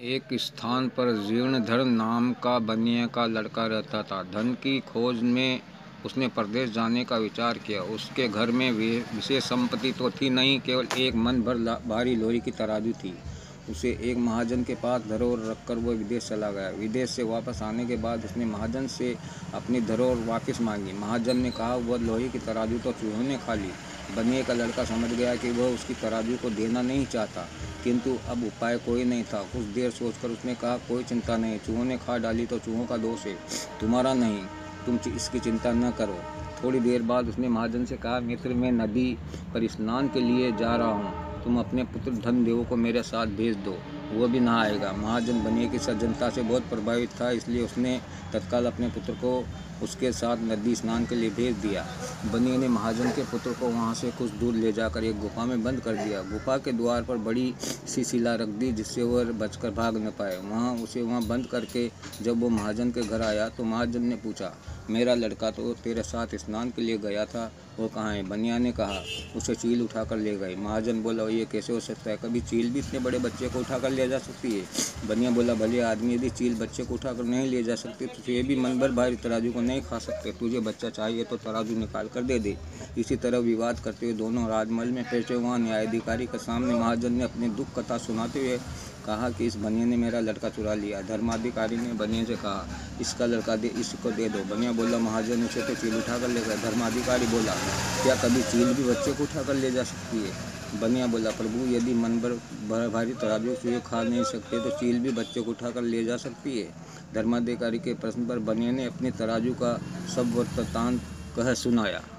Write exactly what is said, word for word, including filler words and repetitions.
एक स्थान पर जीर्णधर नाम का बनिया का लड़का रहता था। धन की खोज में उसने परदेश जाने का विचार किया। उसके घर में विशेष संपत्ति तो थी नहीं, केवल एक मन भर भारी लोहे की तराजू थी। उसे एक महाजन के पास धरोहर रखकर वह विदेश चला गया। विदेश से वापस आने के बाद उसने महाजन से अपनी धरोहर वापस मांगी। महाजन ने कहा वह लोहे की तराजू तो चूहों ने खा ली। बनिए का लड़का समझ गया कि वह उसकी तराजू को देना नहीं चाहता, किंतु अब उपाय कोई नहीं था। कुछ देर सोचकर उसने कहा, कोई चिंता नहीं, चूहों ने खा डाली तो चूहों का दोष है, तुम्हारा नहीं। तुम इसकी चिंता न करो। थोड़ी देर बाद उसने महाजन से कहा, मित्र, मैं नदी पर स्नान के लिए जा रहा हूँ, तुम अपने पुत्र धनदेव को मेरे साथ भेज दो, वह भी नहाएगा। महाजन बनिए की सज्जनता से बहुत प्रभावित था, इसलिए उसने तत्काल अपने पुत्र को उसके साथ नदी स्नान के लिए भेज दिया। बनिए ने महाजन के पुत्र को वहाँ से कुछ दूर ले जाकर एक गुफा में बंद कर दिया। गुफा के द्वार पर बड़ी सी शिला रख दी, जिससे वह बचकर भाग न पाए। वहाँ उसे वहाँ बंद करके जब वो महाजन के घर आया तो महाजन ने पूछा, मेरा लड़का तो तेरे साथ स्नान के लिए गया था, वो कहाँ है? बनिया ने कहा, उसे चील उठा कर ले गए। महाजन बोला, ये कैसे हो सकता है? कभी चील भी इतने बड़े बच्चे को उठा कर ले जा सकती है? बनिया बोला, भले आदमी यदि चील बच्चे को उठा कर नहीं ले जा सकते तो ये भी मन भर भारी तराजू को नहीं खा सकते। तुझे बच्चा चाहिए तो तराजू निकाल कर दे दे। इसी तरह विवाद करते हुए दोनों राजमहल में पहुंचे। वहाँ न्यायाधिकारी के सामने महाजन ने अपनी दुख कथा सुनाते हुए कहा कि इस बनिया ने मेरा लड़का चुरा लिया। धर्माधिकारी ने बनिया से कहा, इसका लड़का दे, इसको दे दो। बनिया बोला, महाजन उसे तो चील उठा कर ले गए। धर्माधिकारी बोला, क्या कभी चील भी बच्चे को उठा कर ले जा सकती है? बनिया बोला, प्रभु, यदि मन भर भारी तराजू चूहे खा नहीं सकते तो चील भी बच्चे को उठा कर ले जा सकती है। धर्माधिकारी के प्रश्न पर बनिया ने अपनी तराजू का सब वृत्तांत कह सुनाया।